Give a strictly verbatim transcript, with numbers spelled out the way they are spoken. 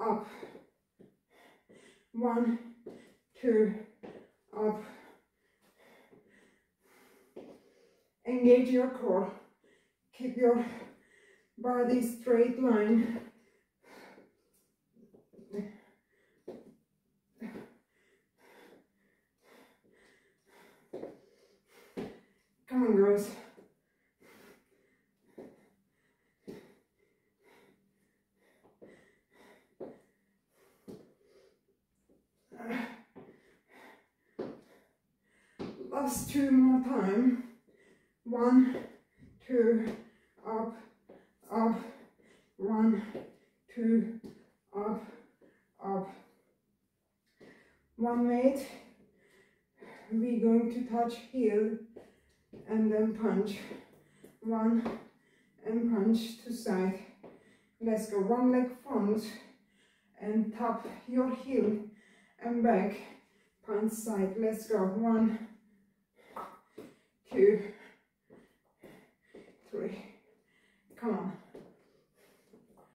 up, one, two, up. Engage your core, keep your body straight line. Come on, girls. Last two more time. One, two, up, up. One, two, up, up. One weight. We're going to touch heel and then punch. One and punch to side. Let's go. One leg front and tap your heel and back. Punch side. Let's go. One, two, three. Come on.